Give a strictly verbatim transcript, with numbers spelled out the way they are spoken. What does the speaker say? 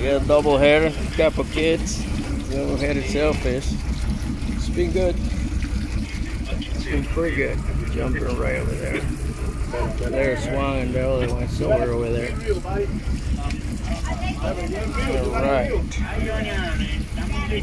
got a double header, couple kids, double headed sailfish. It's been good. It's been pretty good. Jumping right over there. There's one and the other one's over over there. All right.